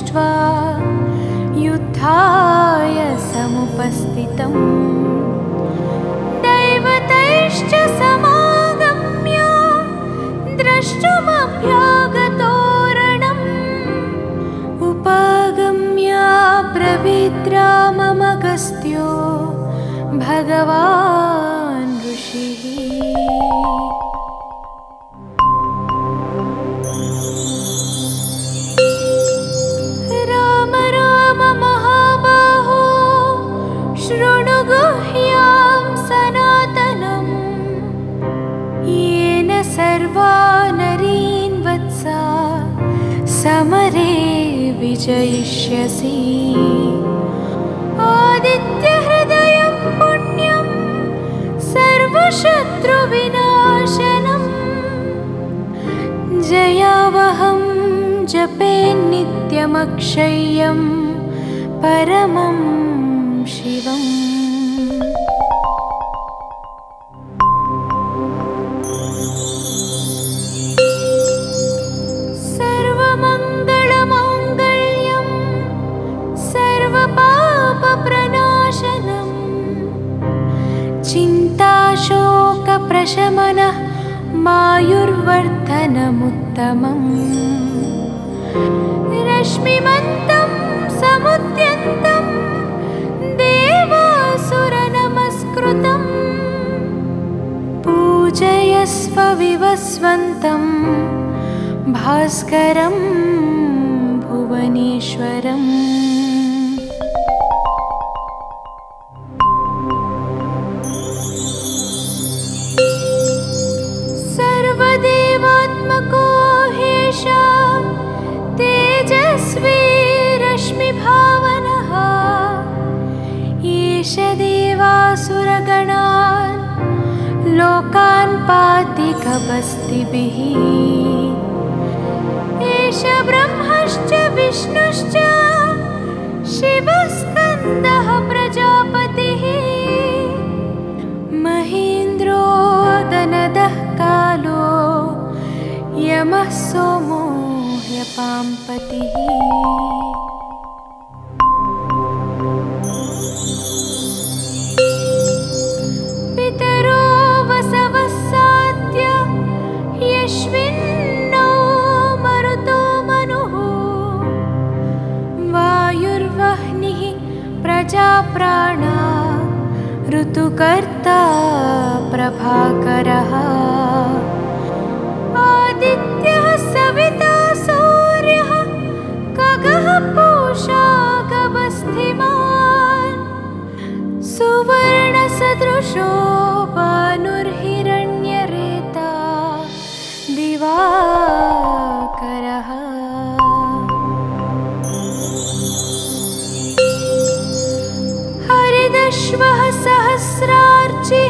दृष्ट्वा युद्धाय समुपस्थितम् दैवतैश्च समागम्य द्रष्टुमभ्यागतोरणम् उपगम्य ब्रवीद्राममगस्त्यो भगवान् ऋषिः। राम राम महाबाहो शृणु गुह्यां सनातनम् येन सर्वा नरीन् वत्सा समरे विजयिष्यसि। आदित्यहृदयं पुण्यं सर्वशत्रुविनाशनम् जयावहं जपे नित्यमक्षय्यं परमं शिवम्। सर्वमङ्गलमाङ्गल्यं सर्वपापप्रणाशनम् चिन्ताशोकप्रशमनः मायुर्वर्धनमुत्तमम्। रश्मिमन्तं समुद्यन्तं देवासुरनमस्कृतम् पूजयस्व विवस्वन्तं भास्करं भुवनेश्वरम्। सर्वदेवात्मको ह्येषा तेजस्वी रश्मिभावनः एष देवासुरगणान् लोकान् पाति गभस्तिभिः। एष ब्रह्मश्च विष्णुश्च शिवस्कन्दः प्रजापतिः महेन्द्रो दनदः कालो यमः सोमो ह्यपाम्पतिः। पितरो वसवः साद्य यश्विन्नो मरुतो मनुः वायुर्वह्निः प्रजाप्राणा ऋतुकर्ता प्रभाकरः। आदित्यः सविता सूर्यः खगः पूषा गभस्तिमान् सुवर्णसदृशो भानुर्हिरण्यरेता दिवाकरः। हरिदश्वः सहस्रार्चिः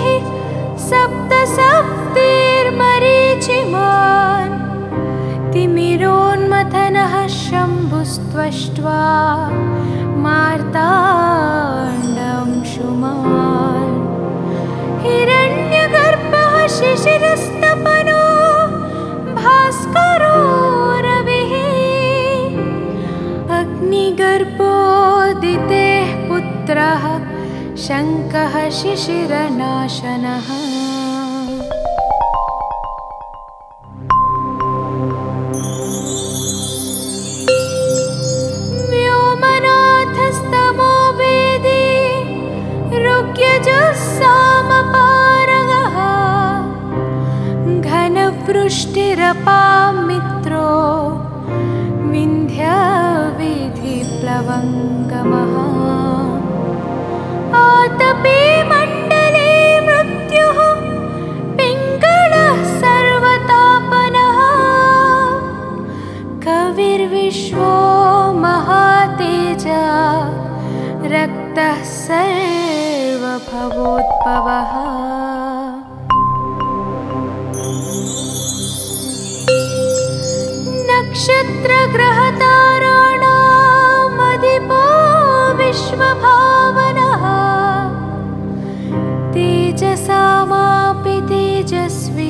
सप्तसप्तिर्मरीचिमान् तिमिरोन्मथनः शम्भुस्त्वष्ट्वा मार्ताण्डंशुमान् हिरण्यगर्भः शिशिरस्तपनो भास्करो रविः अग्निगर्भोदितेः पुत्रः शङ्खः शिशिरनाशनः। व्योमनाथस्तमो वेदी ऋग्यजः सामपारगः घनवृष्टिरपां मित्रो विन्ध्यवीथिप्लवङ्गमः। आतपे मण्डले मृत्युः पिङ्गलः सर्वतापनः कविर्विश्वो महातेजा रक्तः सर्वभवोद्भवः। नक्षत्रग्रहताराणामधिपो विश्वभावनः तेजसामापि तेजस्वी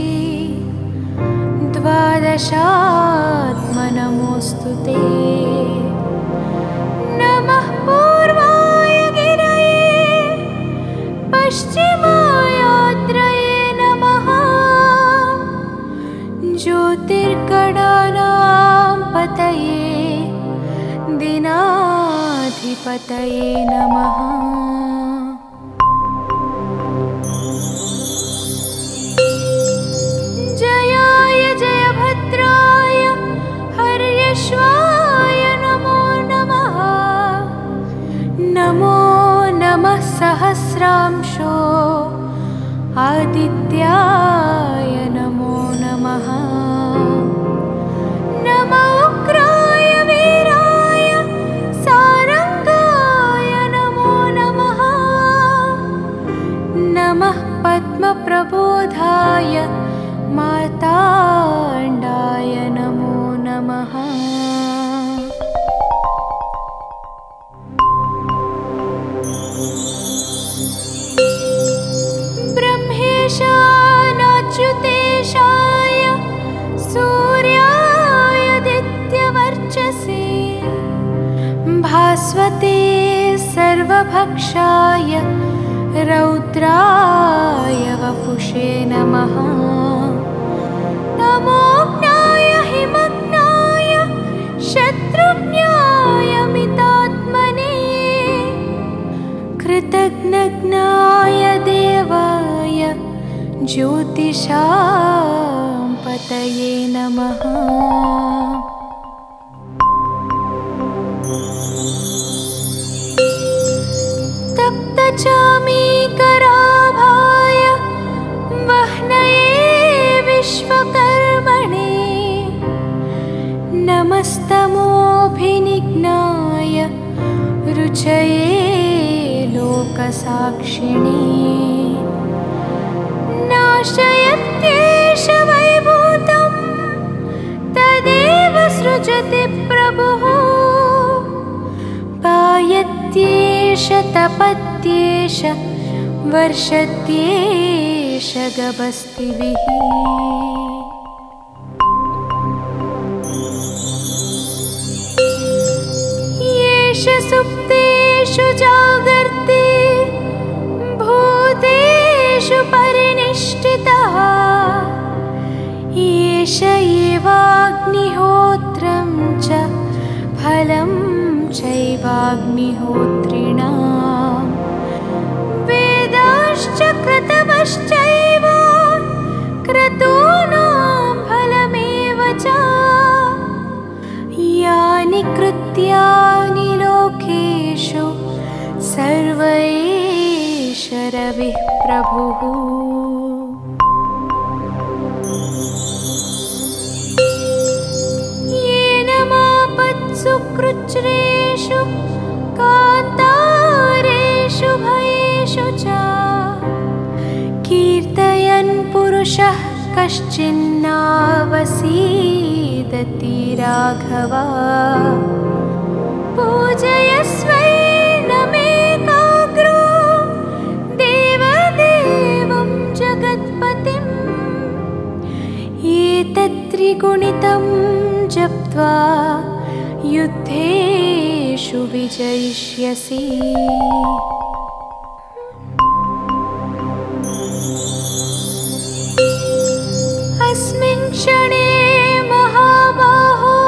द्वादशात्मनमोऽस्तु ते। पश्चिमायात्रये नमः ज्योतिर्गणानां पतये दिनाधिपतये नमः जयाय जयभद्राय हर्यश्वाय नमो नमः नमो नमः सहस्रांशो आदित्याय नमो नमः नमो उग्राय वीराय सारंगाय नमो नमः नमः पद्मप्रबोधाय मार्ताण्डाय नमो नमः ब्रह्मेशानाच्युतेशाय सूर्यायादित्यवर्चसे भास्वते सर्वभक्षाय रौद्राय वपुषे नमः तमोज्ञाय हिमज्ञाय शत्रुघ्नाय मितात्मने कृतघ्नघ्नाय देवाय ज्योतिषां पतये नमः तप्तचामीकराभाय वह्नये विश्वकर्मणे नमस्तमोभिनिघ्नाय रुचये लोकसाक्षिणे नाशयत्येष वैभूतं तदेव सृजति प्रभुः पायत्येष तपत्येष वर्षत्येष गभस्तिभिः येष सुप्तेषु जागर्ति भूतेषु परिनिष्ठितः येष एवाग्निहोत्रं च फलं चैवाग्निहोत्रिणां वेदाश्च क्रतवश्चैव क्रतूनां फलमेव च यानि कृत्यानि लोकेषु सर्व एष रविः प्रभुः येन मापत्सु कृच्छ्रेषु कान्तारेषु भयेषु च कीर्तयन् पुरुषः कश्चिन्नावसीदति राघव पूजयस्वैनमेकाग्रो देवदेवं जगत्पतिम् एतत्त्रिगुणितं जप्त्वा युद्धेषु विजयिष्यसि अस्मिन् क्षणे महाबाहो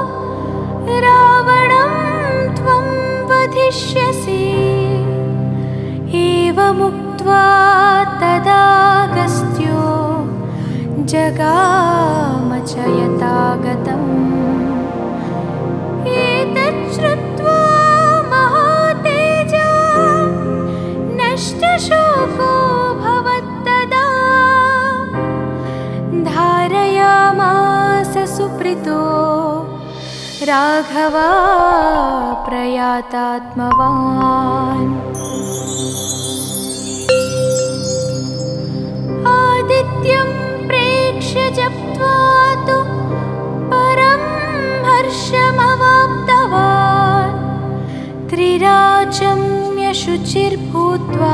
रावणं त्वं वधिष्यसि एवमुक्त्वा तदागस्त्यो जगाम च यथागतम् एतच्छ्रुत्वा महातेजा नष्टशोको भवत्तदा धारयामास सुप्रीतो राघवा प्रयातात्मवान् आदित्यं प्रेक्ष्य जप्त्वा तु परं हर्षमवाप्तवान् त्रिराचम्य शुचिर्भूत्वा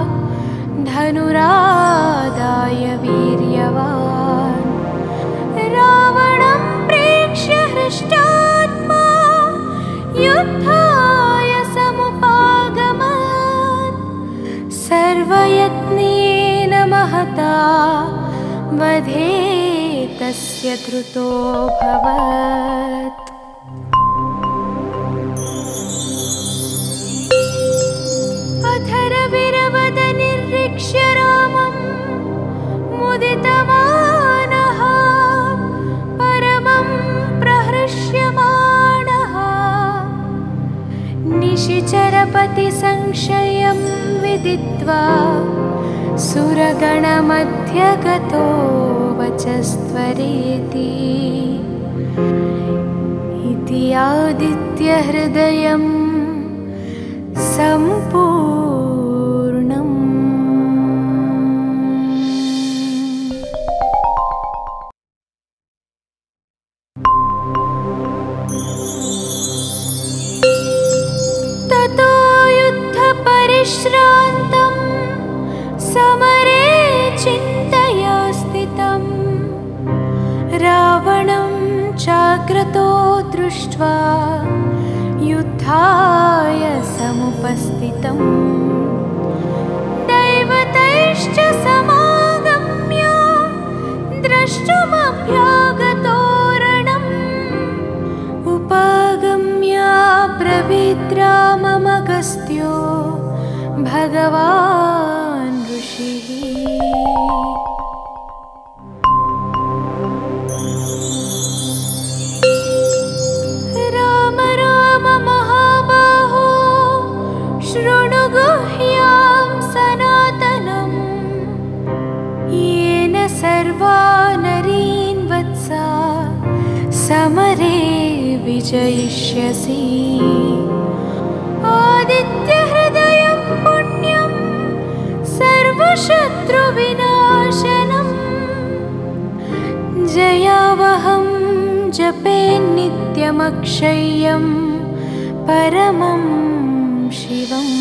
धनुरादाय वीर्यवान् रावणं प्रेक्ष्य हृष्टात्मा युद्धाय समुपागमत् स सर्वयत्नेन महता वधे तस्य धृतोऽभवत्। अथर्ववीर्यवदनिरीक्ष्य रामं मुदितमानः परमं प्रहृष्यमाणः निशिचरपतिसंशयं विदित्वा सुरगणमध्यगतो वचस्त्वरेति इति आदित्यहृदयं सम्पूर्णम्। ततो युद्धपरिश्रान्तं समरे चिन्तया स्थितं रावणं चाग्रतो दृष्ट्वा युद्धाय समुपस्थितम्। दैवतैश्च समागम्य द्रष्टुमभ्यागतो रणम् उपागम्य ब्रवीद् राममगस्त्यो भगवान् ऋषिः। राम राम महाबाहो शृणु गुह्यां सनातनम् येन सर्वा नरीन् वत्सा समरे विजयिष्यसि। आदित्यहृदयं पुण्यं सर्वशत्रुविनाशनम् जयावहं जपे नित्यमक्षय्यं परमं शिवम्।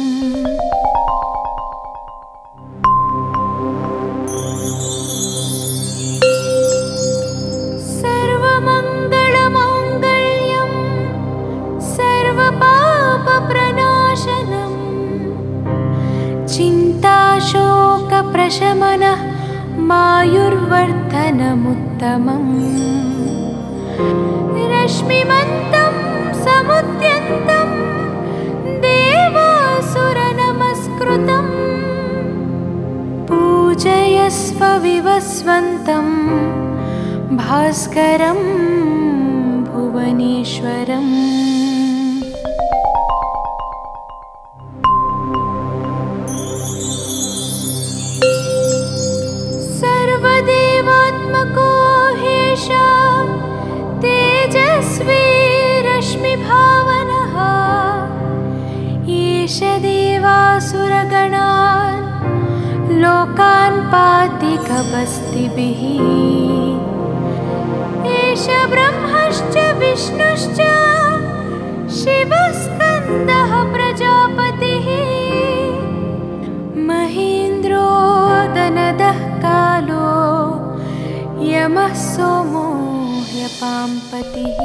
सर्वमङ्गलमाङ्गल्यं सर्वपापप्रणाशनं चिन्ताशोकप्रशमनः मायुर्वर्धनमुत्तमम्। रश्मिमन्तं समुद्यन्तं देवासुरनमस्कृतं पूजयस्व विवस्वन्तं भास्करं भुवनेश्वरम्। सर्वदेवात्मको ह्येषा तेजस्वी रश्मिभावनः एष देवासुरगणान् लोकान् पाति गभस्तिभिः। एष ब्रह्मश्च विष्णुश्च शिवस्कन्दः प्रजापतिः महेन्द्रो दनदः कालो यमः सोमो ह्यपाम्पतिः।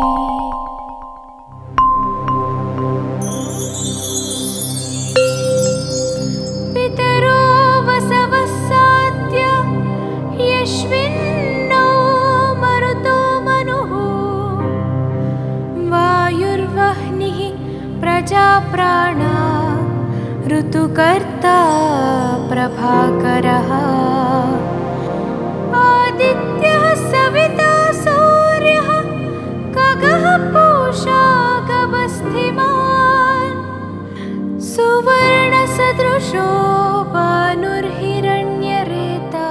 पितरो वसवः साद्य यश्विन्नो मरुतो मनुः वायुर्वह्निः प्रजाप्राणा ऋतुकर्ता प्रभाकरः। आदित्यः सविता सूर्यः खगः पूषा गभस्तिमान् सुवर्णसदृशो भानुर्हिरण्यरेता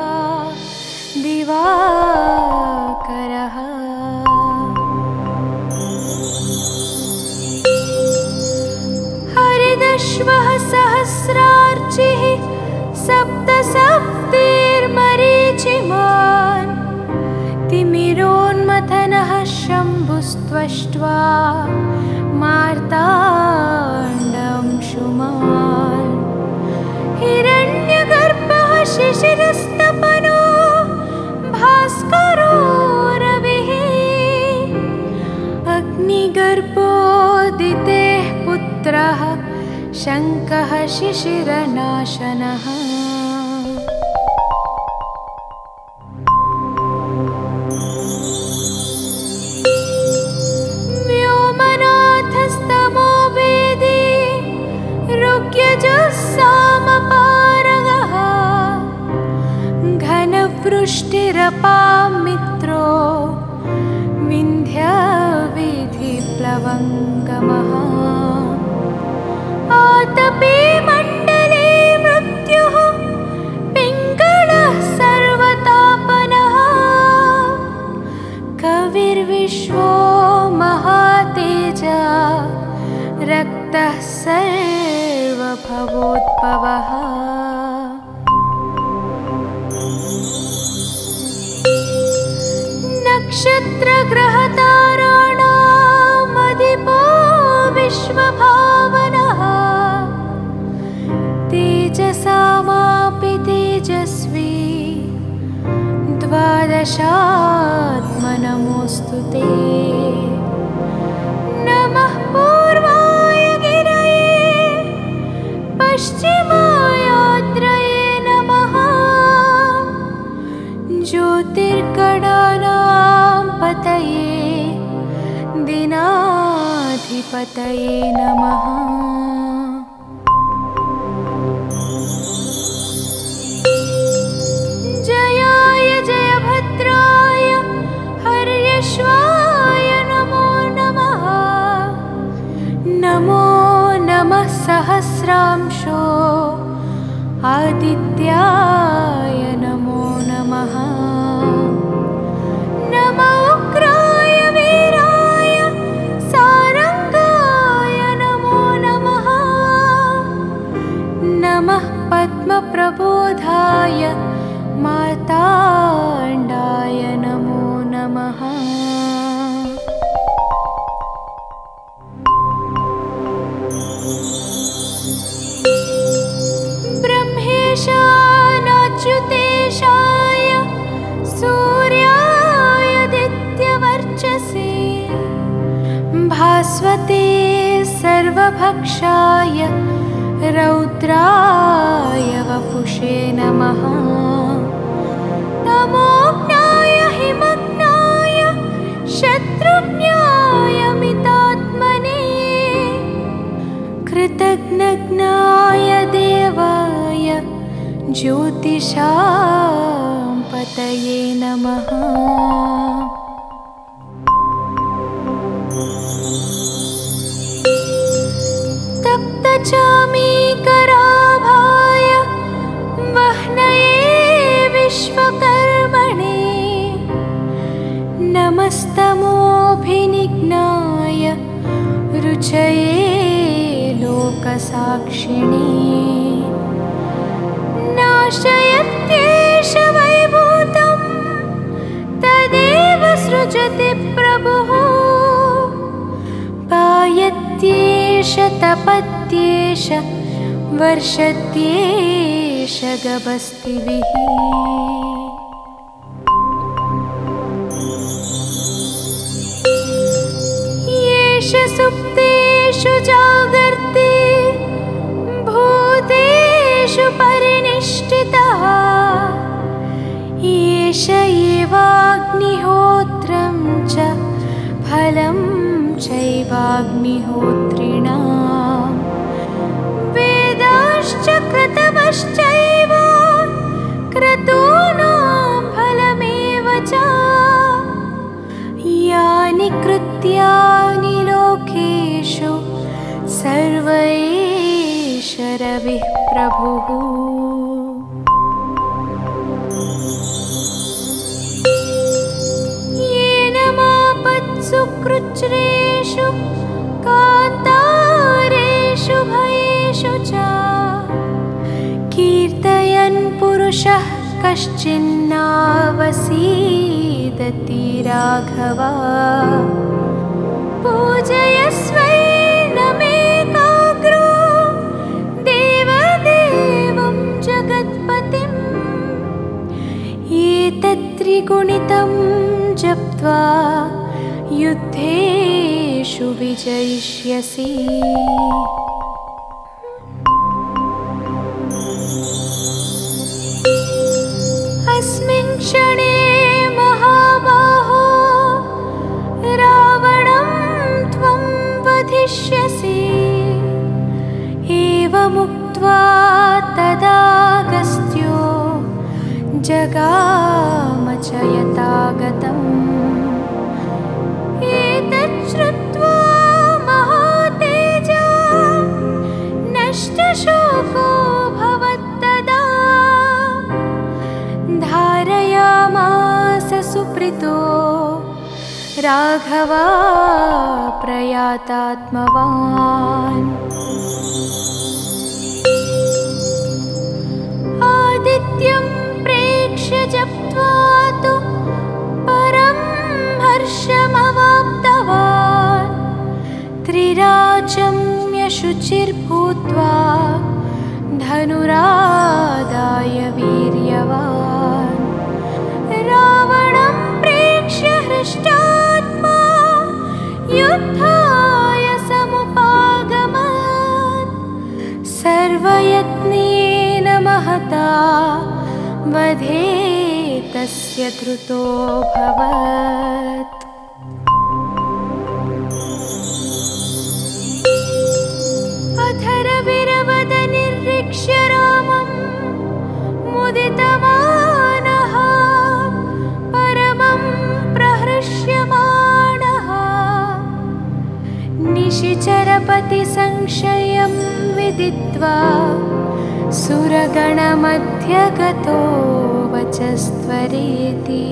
दिवाकरः। हरिदश्वः सहस्रार्चिः सप्तसप्तिर्मरीचिमान् तिमिरोन्मथनः शम्भुस्त्वष्ट्वा मार्ताण्डंशुमान् हिरण्यगर्भः शिशिरस्तपनो भास्करो रविः अग्निगर्भोदितेः पुत्रः शङ्खः शिशिरनाशनः व्योमनाथस्तमो वेदी ऋग्यजुः सामपारगः घनवृष्टिरपां मित्रो विन्ध्यवीथिप्लवङ्गमः आतपे मण्डले मृत्युः पिङ्गळः सर्वतापनः कविर्विश्वो महातेजा रक्तः सर्वभवोद्भवः नक्षत्रग्रहताराणामधिपो विश्वभावनः तेजसामापि तेजस्वी द्वादशात्मनमोऽस्तु ते नमः पूर्वाय गिरये पश्चिमायाद्रये नमः ज्योतिर्गणानां पतये दिनाधिपतये नमः जयाय जयभद्राय हर्यश्वाय नमो नमः नमो नमः सहस्रांशो आदित्याय नमो नमः नमो उग्राय वीराय सारंगाय नमो नमः नमः पद्मप्रबोधाय मार्ताण्डाय नमो नमः ब्रह्मेशानाच्युतेशाय सूर्यायादित्यवर्चसे भास्वते सर्वभक्षाय रौद्राय वपुषे नमः तमोज्ञाय हिमज्ञाय शत्रुज्ञाय मितात्मने कृतघ्नज्ञाय देवाय ज्योतिषां पतये नमः तप्तचामीकराभाय वह्नये विश्वकर्मणे नमस्तमोभिनिघ्नाय रुचये लोकसाक्षिणे नाशयत्येष वैभूतं तदेव सृजति प्रभुः पायत्येष तपत्येष वर्षत्येष गभस्तिभिः येष सुप्तेषु जागर्ति भूतेषु परिनिष्ठितः येष एवाग्निहोत्रं च फलं चैवाग्निहोत्रिणां वेदाश्च क्रतवश्चैव क्रतूनां फलमेव च यानि कृत्यानि लोकेषु सर्व एष रविः प्रभुः येन मापत्सु कृच्छ्रेषु कान्तारेषु भयेषु च कीर्तयन् पुरुषः कश्चिन्नावसीदति राघव पूजयस्वैनमेकाग्रो देवदेवं जगत्पतिम् एतत्त्रिगुणितं जप्त्वा युद्धेषु विजयिष्यसि जगाम च यथागतम् एतच्छ्रुत्वा महातेजा नष्टशोको भवत्तदा धारयामास सुप्रीतो राघवा प्रयातात्मवान् आदित्यं प्रेक्ष्य जप्त्वा तु परं हर्षमवाप्तवान् त्रिराचम्य शुचिर्भूत्वा धनुरादाय वीर्यवान् रावणं प्रेक्ष्य हृष्टात्मा युद्धाय समुपागमत् सर्वयत्नेन महता वधे तस्य धृतोऽभवत् अथर्ववीरवदनिरीक्ष्य रामं मुदितमानः परमं प्रहृष्यमाणः निशिचरपतिसंशयं विदित्वा सुरगणमध्यगतो वचस्त्वरेति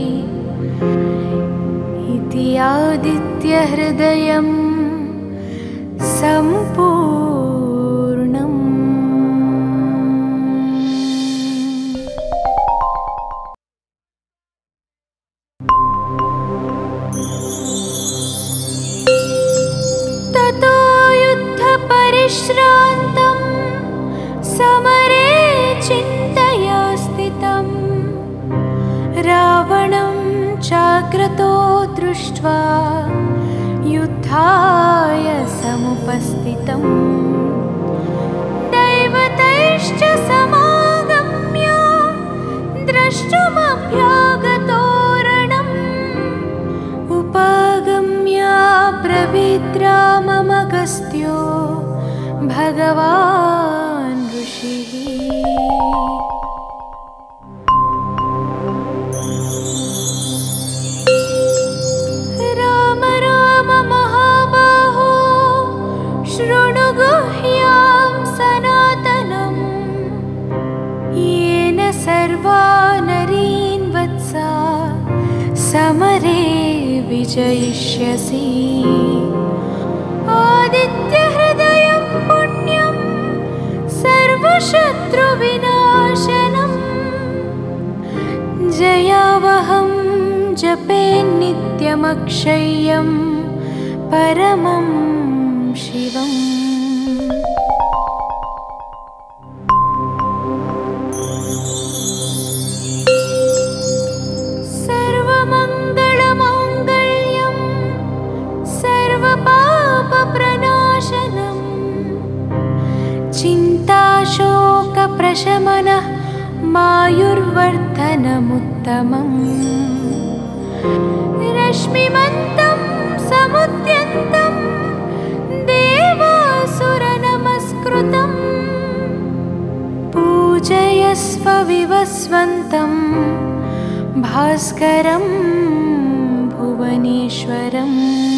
इति आदित्यहृदयं सम्पूर्णम्। ततो युद्धपरिश्रान्तं समरे चिन्तया स्थितं रावणं चाग्रतो दृष्ट्वा युद्धाय समुपस्थितं दैवतैश्च समागम्य द्रष्टुमभ्यागतो रणम् उपागम्य ब्रवीद्राममगस्त्यो भगवान् ऋषिः राम राम महाबाहो शृणु गुह्यां सनातनम् येन सर्वा नरीन् वत्सा समरे विजयिष्यसि आदित्यहृदयं पुण्यं सर्वशत्रुविनाशनम् जयावहं जपे नित्यमक्षय्यं परमं शिवम् सर्वमङ्गलमाङ्गल्यं सर्वपापप्रणाशनम् चिन्ताशोकप्रशमनः मायुर्वर्धनमुत्तमम् रश्मिमन्तं समुद्यन्तं देवासुरनमस्कृतं पूजयस्व विवस्वन्तं भास्करं भुवनेश्वरम्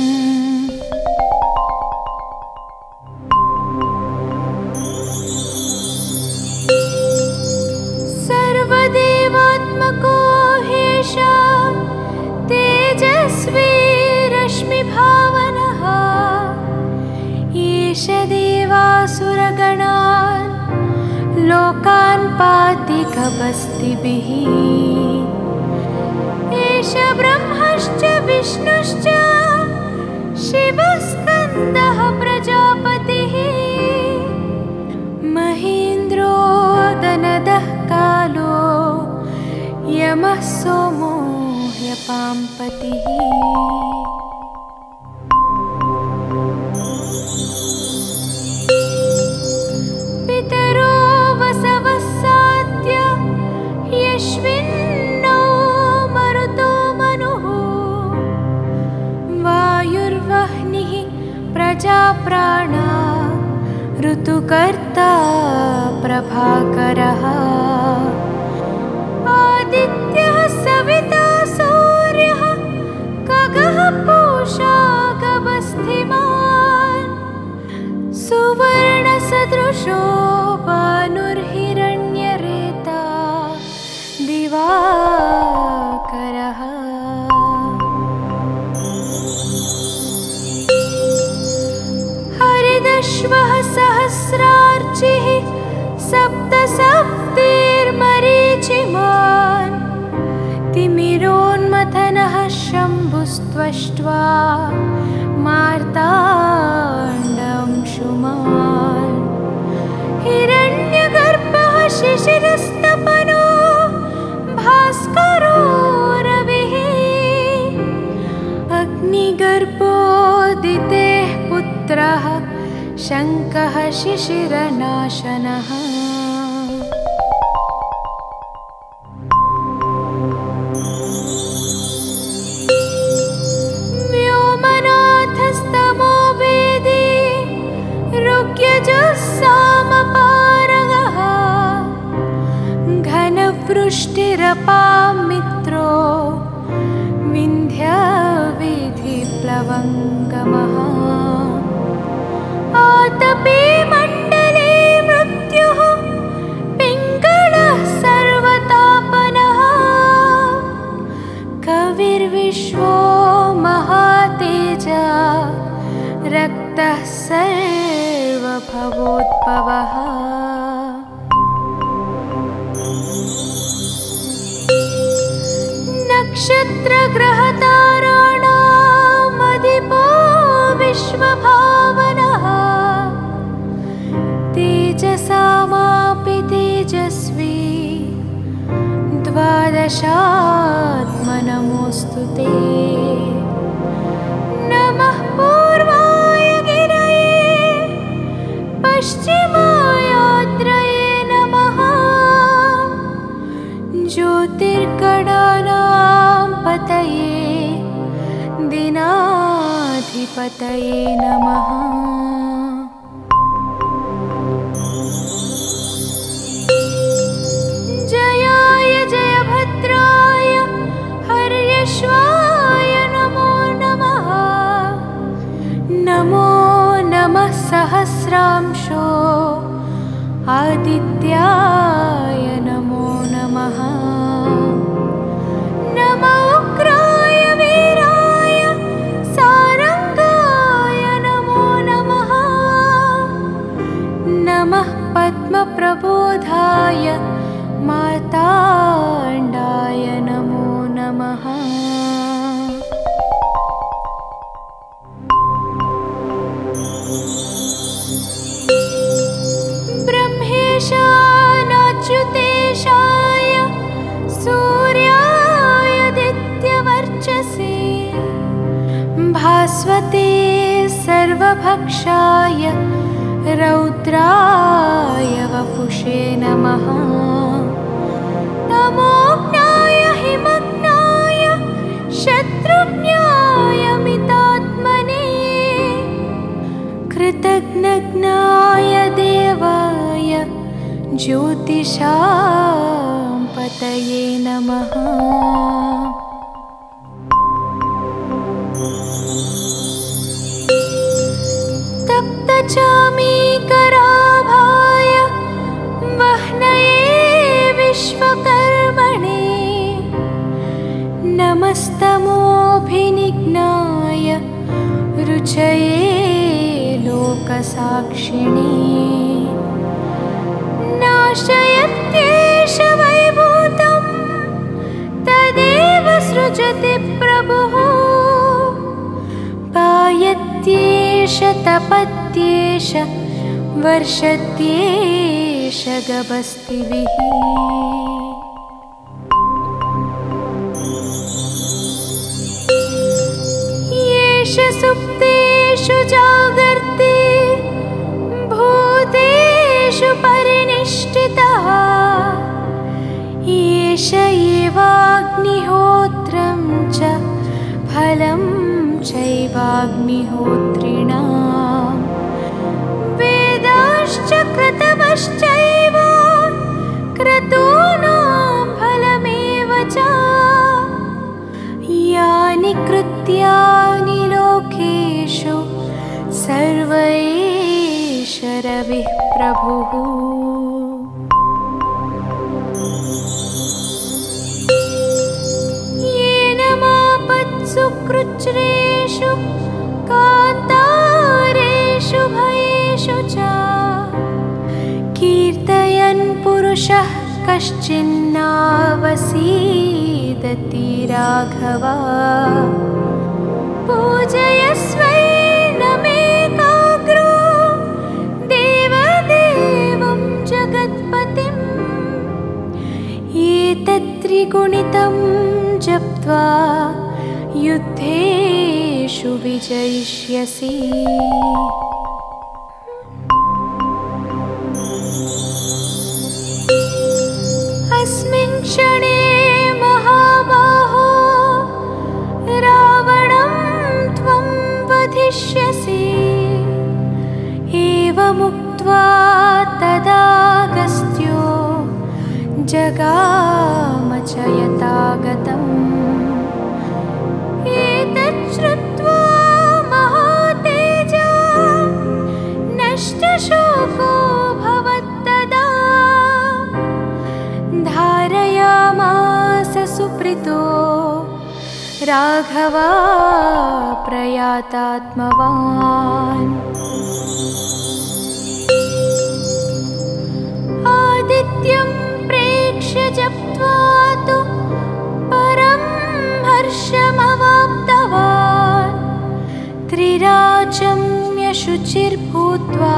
सर्वदेवात्मको हेषा तेजस्वी रश्मिभावनः एष देवासुरगणान् लोकान् पाति गभस्तिभिः एष ब्रह्मश्च विष्णुश्च शिवस्कन्दः प्रजापतिः महेन्द्रो दनदः कालो यमः सोमो ह्यपाम्पतिः पितरो वसवः साद्य यश्विन्नो मरुतो मनुः वायुर्वह्निः प्रजाप्राणा ऋतुकर्ता प्रभाकरः आदित्यः सविता सूर्यः खगः पूषा गभस्तिमान् सुवर्णसदृशो भानुर्हिरण्यरेता दिवाकरः हरिदश्वः सहस्रार्चिः सप्तसप्तिर्मरीचिमान् तिमिरोन्मथनः शम्भुस्त्वष्ट्वा मार्ताण्डंशुमान् हिरण्यगर्भः शिशिरस्तपनो भास्करो रविः अग्निगर्भोदितेः पुत्रः शङ्खः शिशिरनाशनः व्योमनाथस्तमो वेदी ऋग्यजः सामपारगः घनवृष्टिरपां मित्रो विन्ध्यवीथिप्लवङ्गमः आतपे मण्डले मृत्युः पिङ्गळः सर्वतापनः कविर्विश्वो महातेजा रक्तः सर्वभवोद्भवः नक्षत्रग्रहताराणामधिपो विश्वभावनः तेजसामापि तेजस्वी द्वादशात्मनमोऽस्तु ते नमः पूर्वाय गिरये पश्चिमायाद्रये नमः ज्योतिर्गणानां पतये दिनाधिपतये नमः जयाय जयभद्राय हर्यश्वाय नमो नमः नमो नमः सहस्रांशो आदित्याय नमो नमः नमो उग्राय वीराय सारंगाय नमो नमः नमः पद्मप्रबोधाय मार्ताण्डाय नमो नमः ब्रह्मेशानाच्युतेशाय सूर्याय दित्यवर्चसे भास्वते सर्वभक्षाय रौद्राय वपुषे नमः नमोऽग्नाय हिमग्नाय शत्रुघ्नाय मितात्मने कृतघ्नघ्नाय देवाय ज्योतिषां पतये नमः तप्तचामीकराभाय वह्नये विश्वकर्मणे नमस्तमोभिनिघ्नाय रुचये लोकसाक्षिणे नाशयत्येष वैभूतं तदेव सृजति प्रभुः पायत्येष तपत्येष वर्षत्येष गभस्तिभिः येष सुप्तेषु जागर्ति भूतेषु परिनिष्ठितः येष एवाग्निहोत्रं च फलं चैवाग्निहोत्रिणां वेदाश्च क्रतवश्चैव क्रतूनां फलमेव कृत्यानि लोकेषु सर्वैष रविः प्रभुः। येन मापत्सु कृच्छ्रेषु कान्तारेषु भयेषु च कीर्तयन् पुरुषः कश्चिन्नावसीदति राघव। पूजयस्वैनमेकाग्रो देवदेवं जगत्पतिम् एतत्त्रिगुणितं जप्त्वा युद्धेषु विजयिष्यसि। अस्मिन् क्षणे महाबाहो रावणं त्वं वधिष्यसि। एवमुक्त्वा तदागस्त्यो जगाम च यथागतम्। एतच्छ्रुत्वा महातेजा नष्टशोको भवत्तदा धारयामास सुप्रीतो राघवा प्रयातात्मवान्। आदित्यं प्रेक्ष्य जप्त्वा तु परं हर्षमवाप्तवान्। त्रिराचम्य शुचिर्भूत्वा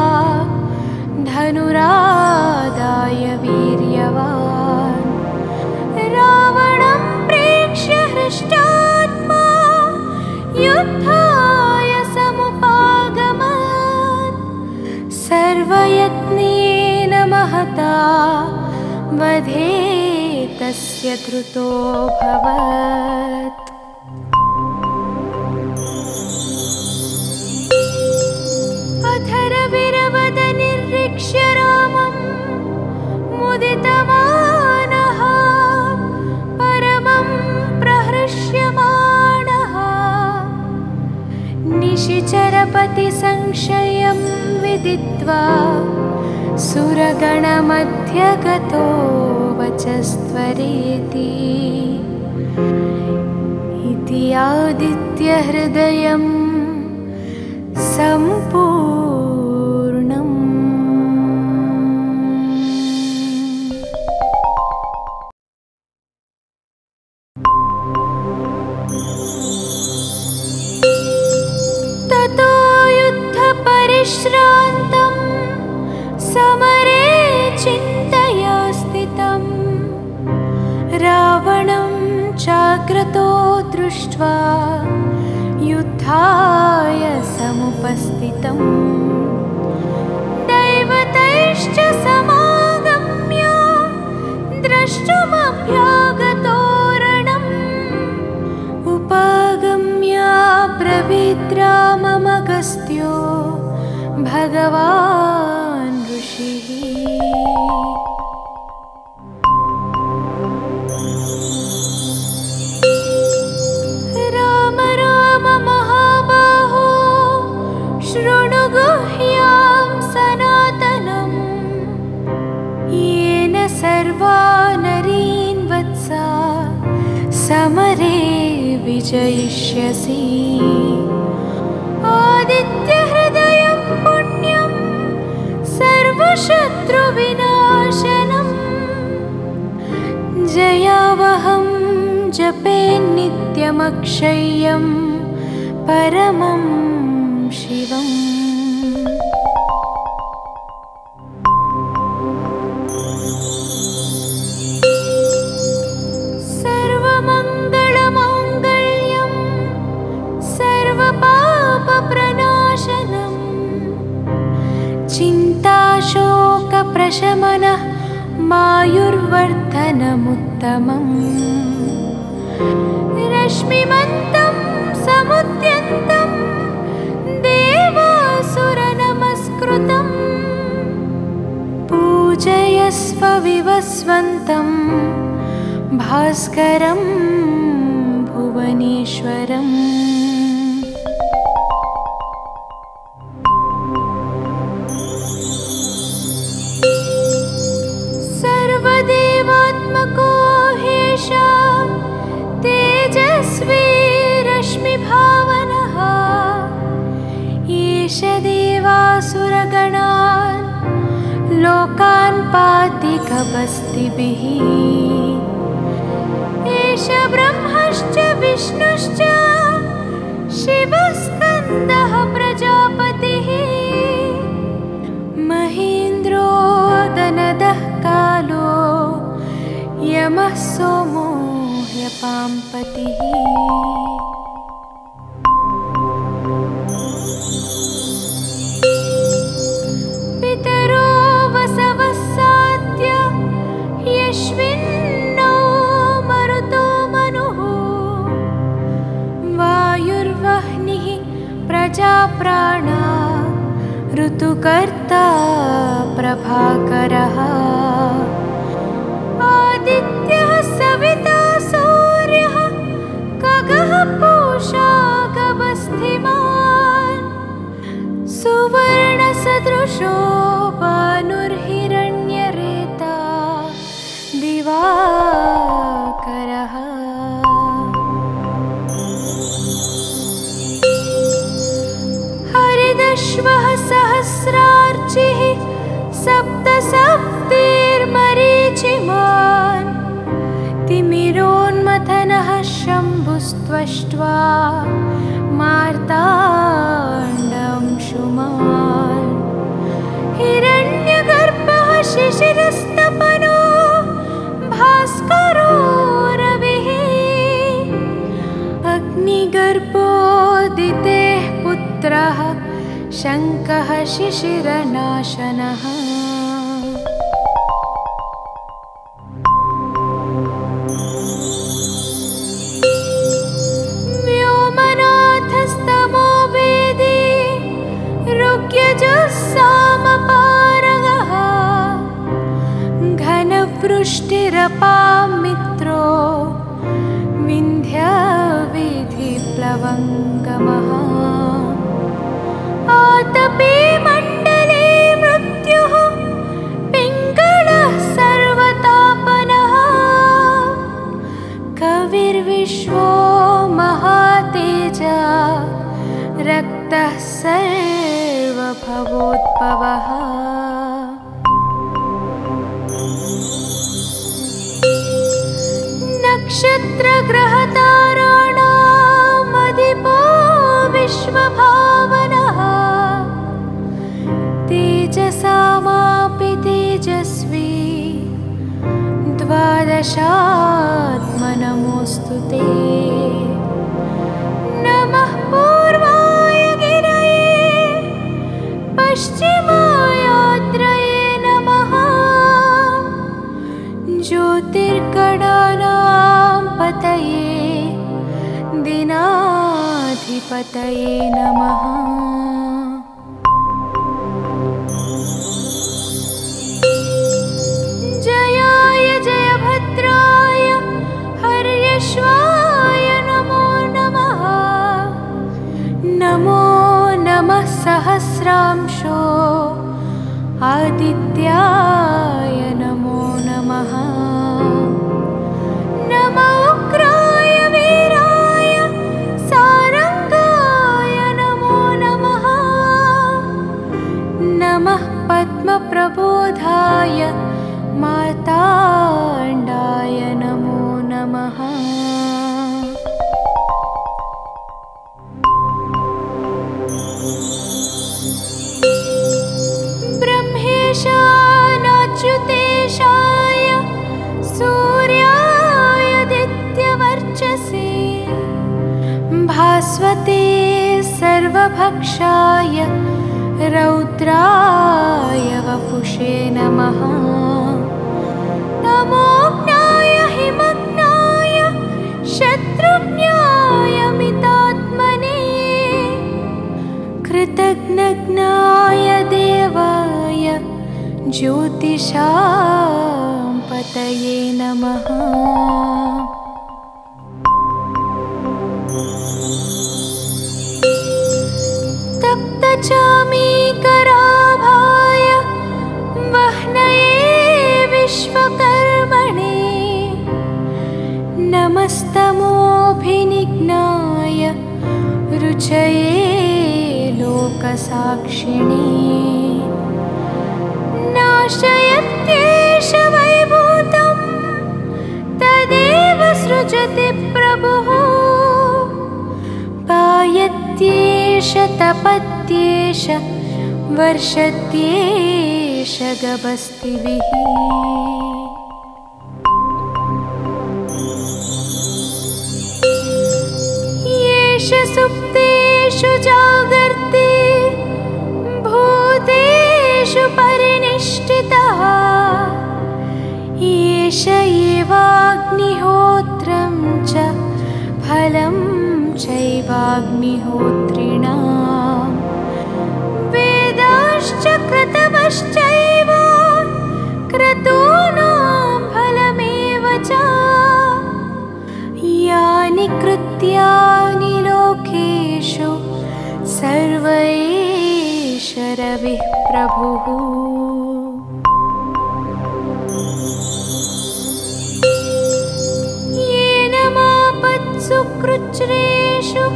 धनुरादाय वीर्यवान्। रावणं प्रेक्ष्य हृष्टात्मा युद्धाय समुपागमत्। सर्वयत्नेन महता वधे तस्य धृतोऽभवत्। अथर्ववीरवदनिरीक्ष्य रामं मुदितमानः परमं प्रहृष्यमाणः। निशिचरपतिसंशयं विदित्वा सुरगणमध्यगतो वचस्त्वरेति। इति आदित्यहृदयं सम्पूर्णम्। ततो युद्धपरिश्रान्तं समरे चिन्तया स्थितं रावणं चाग्रतो दृष्ट्वा युद्धाय समुपस्थितम्। दैवतैश्च समागम्य द्रष्टुमभ्यागतो रणम्। उपागम्य ब्रवीद्राममगस्त्यो भगवान् ऋषिः। राम राम महाबाहो शृणु गुह्यां सनातनम्। येन सर्वा नरीन् वत्सा समरे विजयिष्यसि। आदित्यहृदयं पुण्यं सर्वशत्रुविनाशनम्। जयावहं जपे नित्यमक्षय्यं परमं शिवम्। सर्वमङ्गलमाङ्गल्यं सर्वपापप्रणाशनम्। चिन्ताशोकप्रशमनः मायुर्वर्धनमुत्तमम्। रश्मिमन्तं समुद्यन्तं देवासुरनमस्कृतं। पूजयस्व विवस्वन्तं भास्करं भुवनेश्वरम्। भुवनेश्वरम् सर्वदेवात्मको हेषा तेजस्वी रश्मिभावनः एष देवासुरगणान् लोकान् पाति कपस्तिभिः एष ब्रह्मश्च विष्णुश्च शिवस्कन्दः प्रजापतिः महेन्द्रो दनदः कालो यमः सोमो ह्यपाम्पतिः पितरो वसवः सात्य यश्विन्नो मरुतो मनुः वायुर्वह्निः प्रजाप्राणा ऋतुकर्ता प्रभाकरः आदित्यः सविता सूर्यः खगः पूषा गभस्तिमान् सुवर्णसदृशो भानुर्हिरण्यरेता दिवाकरः हरिदश्वः सहस्रार्चिः सप्तसप्तिर्मरीचिमान् तिमिरोन्मथनः शम्भुस्त्वष्ट्वा मार्ताण्डंशुमान् हिरण्यगर्भः शिशिरस्तपनो भास्करो रविः अग्निगर्भोदितेः पुत्रः शङ्खः शिशिरनाशनः व्योमनाथस्तमो वेदी ऋग्यजः सामपारगः घनवृष्टिरपां मित्रो विन्ध्यवीथिप्लवङ्गमः आतपे मण्डले मृत्युः पिङ्गळः सर्वतापनः कविर्विश्वो महातेजा रक्तः सर्वभवोद्भवः नक्षत्रग्रहताराणामधिपो विश्वभावनः तेजसामापि तेजस्वी द्वादशात्मनमोऽस्तु ते नमः पूर्वाय गिरये पश्चिमायाद्रये नमः ज्योतिर्गणानां पतये दिनाधिपतये नमः जयाय जयभद्राय हर्यश्वाय नमो नमः नमो नमः सहस्रांशो आदित्याय नमो नमः नमो उग्राय वीराय सारंगाय नमो नमः नमः पद्मप्रबोधाय मार्ताण्डाय नमो नमः ब्रह्मेशानाच्युतेशाय सूर्याय दित्यवर्चसे भास्वते सर्वभक्षाय रौद्राय वपुषे नमः तमोज्ञाय हिमग्नाय शत्रुघ्नाय मितात्मने कृतघ्नघ्नाय देवाय ज्योतिषां पतये नमः तमस्तमोऽभिनिघ्नाय रुचये लोकसाक्षिणे नाशयत्येष वैभूतं तदेव सृजति प्रभुः पायत्येष तपत्येष वर्षत्येष गभस्तिभिः येष सुप्तेषु जागर्ति भूतेषु परिनिष्ठितः येष एवाग्निहोत्रं च फलं चैवाग्निहोत्रिणां वेदाश्च क्रतवश्चैव क्रतूनां फलमेव च यानि कृत्यानि लोकेषु सर्व एष रविः प्रभुः येन मापत्सु कृच्छ्रेषु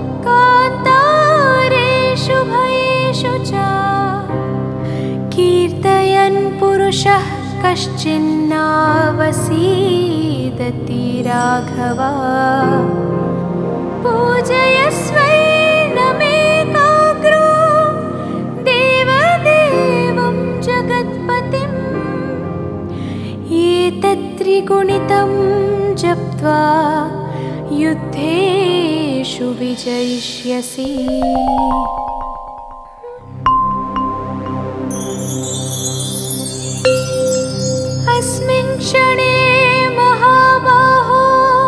कान्तारेषु भयेषु च कीर्तयन् पुरुषः कश्चिन्नावसीदति राघव पूजयस्वैनमेकाग्रो देवदेवं जगत्पतिम् एतत्त्रिगुणितं जप्त्वा युद्धेषु विजयिष्यसि अस्मिन् क्षणे महाबाहो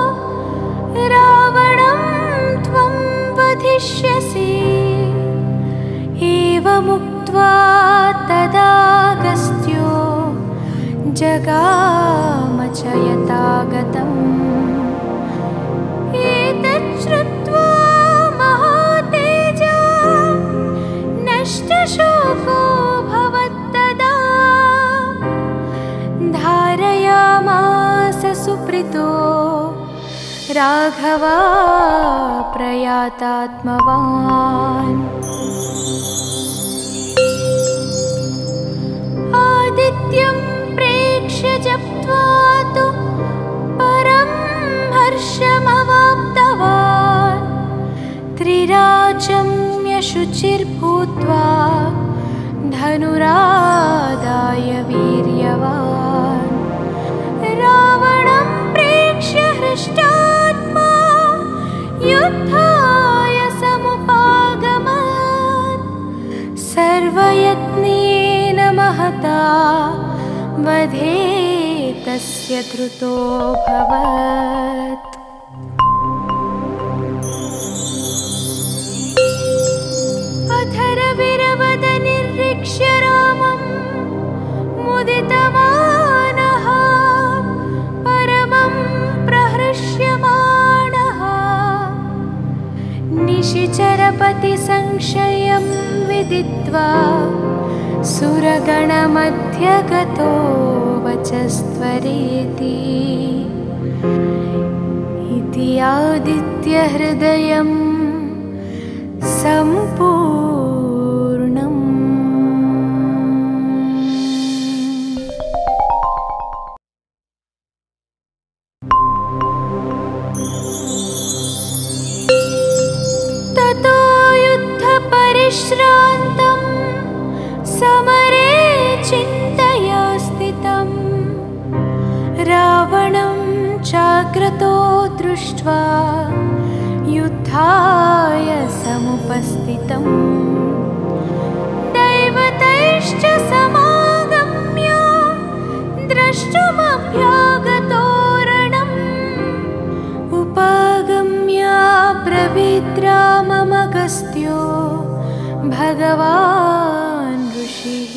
रावणं त्वं वधिष्यसि एवमुक्त्वा तदागस्त्यो जगाम च यथागतम् एतच्छ्रुत्वा महातेजा नष्टशोको भवत्तदा धारयामास सुप्रीतो राघवा प्रयातात्मवान् आदित्यं प्रेक्ष्य जप्त्वा तु परं हर्षमवाप्तवान् त्रिराचम्य शुचिर्भूत्वा धनुरादाय वीर्यवान् रावणं प्रेक्ष्य हृष्टात्मा युद्धाय समुपागमत् सर्वयत्नेन महता वधे तस्य धृतोऽभवत् अथर्वविरवदनिर्ऋक्ष्य रामं मुदितमानः परमं प्रहृष्यमाणः निशिचरपतिसंशयं विदित्वा सुरगणमध्यगतो वचस्त्वरेति इति आदित्यहृदयं सम्पूर्णम् ततो युद्धपरिश्रान्तं समरे चिन्तया स्थितं रावणं चाग्रतो दृष्ट्वा युद्धाय समुपस्थितम् दैवतैश्च समागम्य द्रष्टुमभ्यागतो रणम् उपागम्य ब्रवीद् राममगस्त्यो भगवान् ऋषिः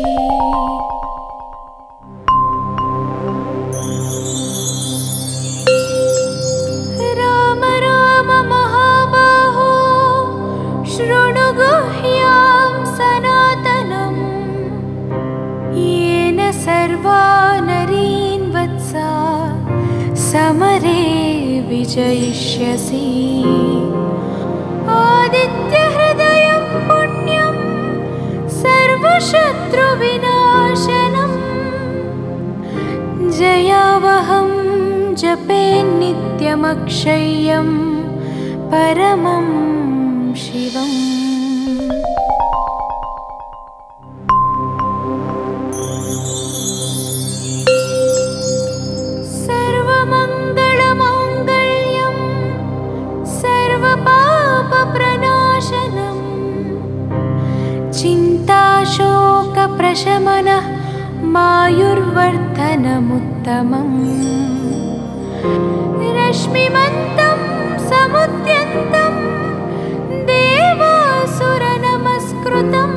राम राम महाबाहो शृणु गुह्यां सनातनम् येन सर्वा नरीन् वत्सा समरे विजयिष्यसि आदित्यहृदयं पुण्यं सर्वशत्रुविनाशनम् जयावहं जपे नित्यमक्षय्यं परमं शिवम् सर्वमङ्गलमाङ्गल्यं सर्वपापप्रणाशनं चिन्ताशोकप्रशमनः मायुर्वर्धनमुत्तमम् रश्मिमन्तं समुद्यन्तं देवासुरनमस्कृतं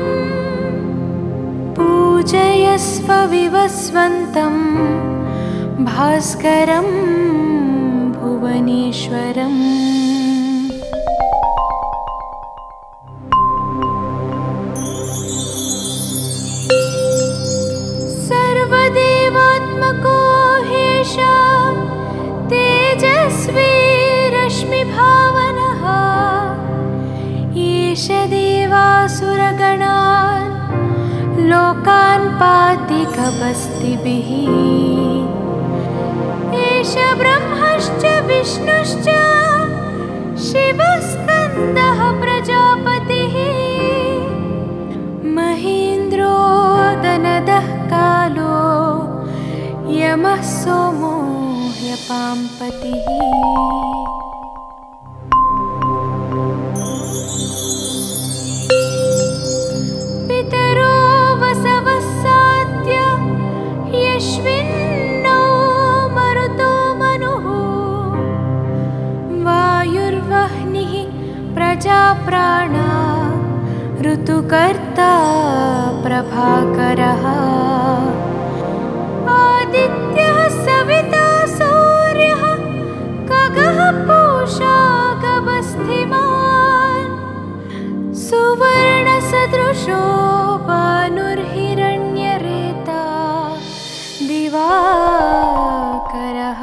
पूजयस्व विवस्वन्तं भास्करं भुवनेश्वरम् सर्वदेवात्मको ह्येषा तेजस्वी रश्मिभावनः एष देवासुरगणान् लोकान् पाति कपस्तिभिः एष ब्रह्मश्च विष्णुश्च शिवस्कन्दः प्रजापतिः महेन्द्रो दनदः कालो यमः सोमो ह्यपाम्पतिः पितरो वसवः सात्य यश्विन्नो मरुतो मनुः वायुर्वह्निः प्रजाप्राणा ऋतुकर्ता प्रभाकरः आदित्यः सविता सूर्यः खगः पूषा गभस्थिमान् सुवर्णसदृशो भानुर्हिरण्यरेता दिवाकरः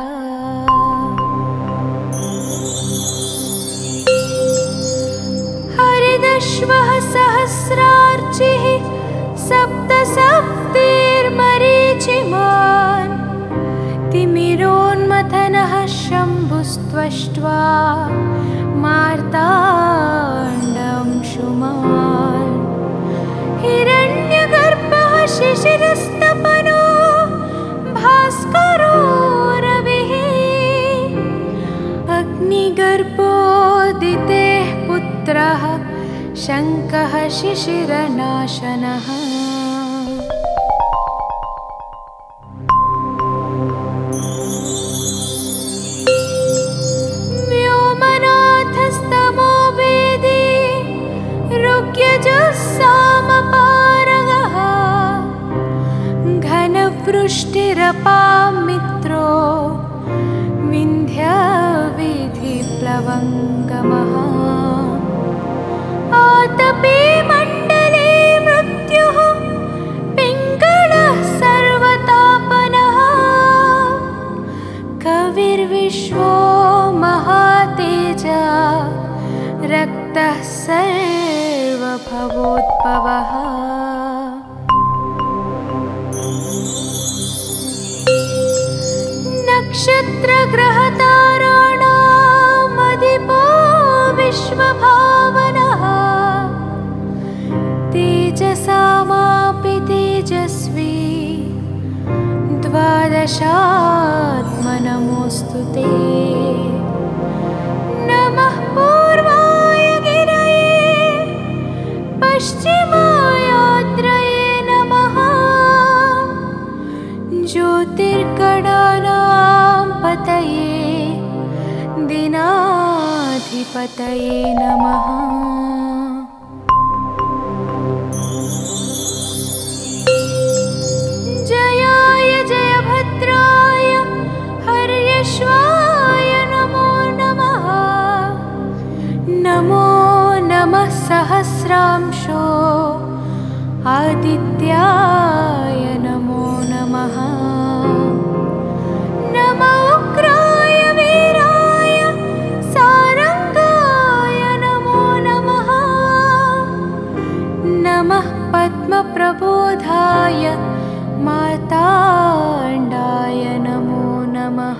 हरिदश्वः सहस्रार्चिः सप्तसप्तिर्मरीचिमान् तिमिरोन्मथनः शम्भुस्त्वष्ट्वा मार्ताण्डंशुमान् हिरण्यगर्भः शिशिरस्तपनो भास्करो रविः अग्निगर्भोदितेः पुत्रः शङ्खः शिशिरनाशनः व्योमनाथस्तमो वेदी ऋग्यजः सामपारगः घनवृष्टिरपां मित्रो विन्ध्यवीथिप्लवङ्गमः आतपे मण्डले मृत्युः पिङ्गळः सर्वतापनः कविर्विश्वो महातेजा रक्तः सर्वभवोद्भवः नक्षत्रग्रहताराणामधिपो विश्वभावनः तेजसामापि तेजस्वी द्वादशात्मनमोऽस्तु ते नमः पूर्वाय गिरये पश्चिमायाद्रये नमः ज्योतिर्गणानां पतये दिनाधिपतये नमः जयाय जयभद्राय हर्यश्वाय नमो नमः नमो नमः सहस्रांशो आदित्याय नमो नमः नमो उग्राय वीराय पुत्राय मार्ताण्डाय नमो नमः।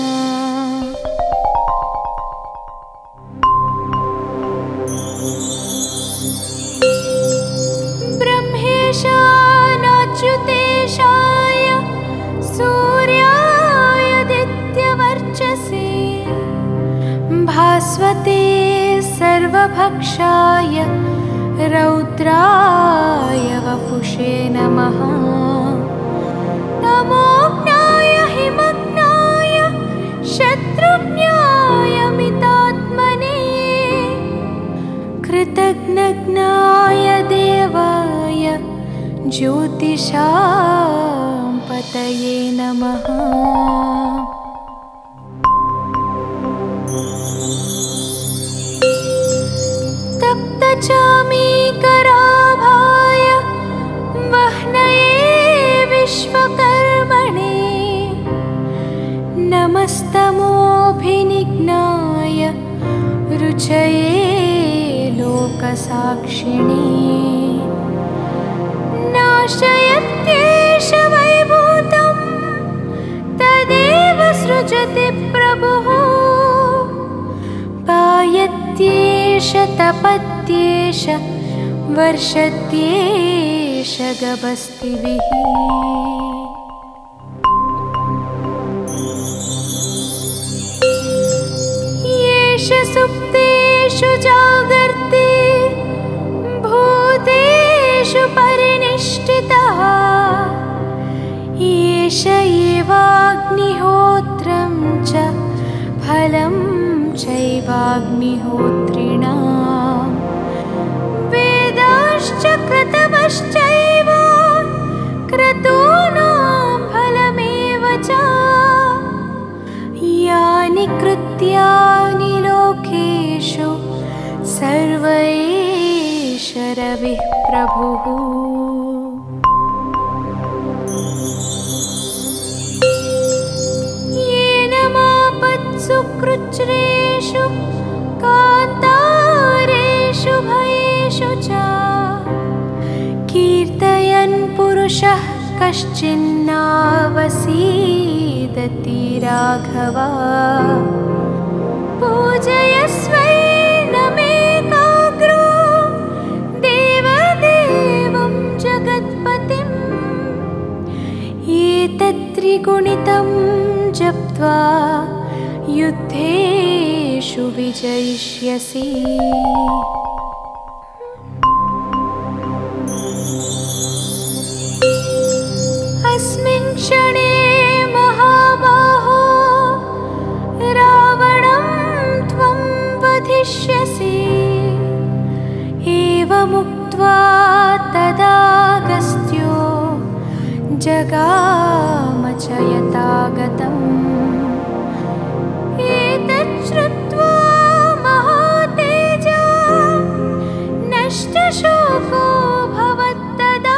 ब्रह्मेशानाच्युतेशाय सूर्यायादित्यवर्चसे भास्वते सर्वभक्षाय रौद्राय वपुषे नमः। तमोज्ञाय हिमग्नाय शत्रुघ्नाय मितात्मने कृतघ्नघ्नाय देवाय ज्योतिषां पतये नमः। तप्तचामीकराभाय वह्नये विश्वकर्मणे नमस्तमोऽभिनिघ्नाय रुचये लोकसाक्षिणे नाशयत्येष वैभूतं तदेव सृजति प्रभुः पायत्येष तपत्येष वर्षत्येष गभस्तिभिः। येष सुप्तेषु जागर्ति भूतेषु परिनिष्ठितः येष एवाग्निहोत्रं च फलं चैवाग्निहोत्रिणां वेदाश्च क्रतवश्चैव क्रतूनां फलमेव च यानि कृत्यानि लोकेषु सर्व एष रविः प्रभुः। येन मापत्सु कृच्छ्रेषु कान्तारेषु भयेषु च कीर्तयन् पुरुषः कश्चिन्नावसीदति राघव पूजयस्वैनमेकाग्रो देवदेवं जगत्पतिम् एतत्त्रिगुणितं जप्त्वा युद्धेषु विजयिष्यसि। अस्मिन् क्षणे महाबाहो रावणं त्वं वधिष्यसि। एवमुक्त्वा तदागस्त्यो जगाम च यथागतम्। एतच्छ्रुत्वा महातेजा नष्टशोको भवत्तदा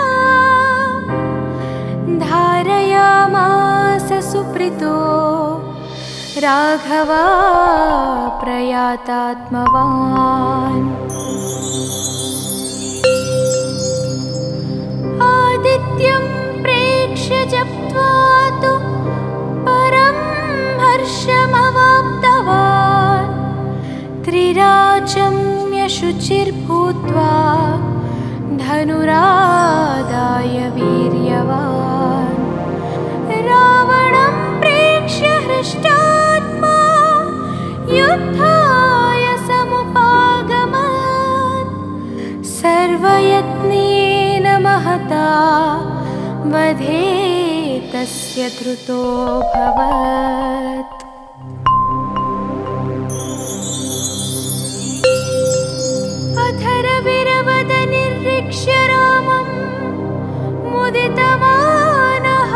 धारयामास सुप्रीतो राघवा प्रयातात्मवान्। आदित्यं प्रेक्ष्य जप्त्वा तु परं हर्षमवाप्तवान् त्रिराचम्य शुचिर्भूत्वा धनुरादाय वीर्यवान्। रावणं प्रेक्ष्य हृष्टात्मा युद्धाय समुपागमत् सर्वयत्नेन महता वधे तस्य धृतोऽभवत्। अथर्ववीरवदनिरीक्ष्य रामं मुदितमानः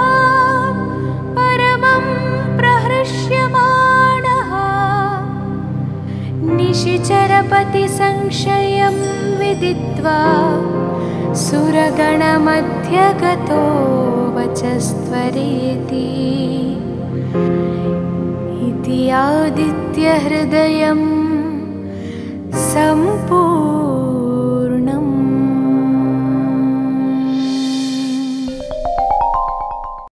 परमं प्रहृष्यमाणः निशिचरपतिसंशयं विदित्वा सुरगणमध्यगतो वचस्त्वरेति इति आदित्यहृदयं सम्पूर्णमभवत्।